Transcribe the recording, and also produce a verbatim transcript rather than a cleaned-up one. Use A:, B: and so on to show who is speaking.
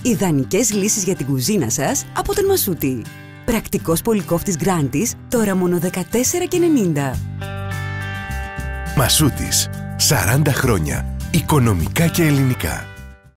A: Ιδανικές λύσεις για την κουζίνα σας από τον Μασούτη. Πρακτικός πολυκόφτης γκράντης, τώρα μόνο δεκατέσσερα και ενενήντα.
B: Μασούτης. σαράντα χρόνια. Οικονομικά και ελληνικά.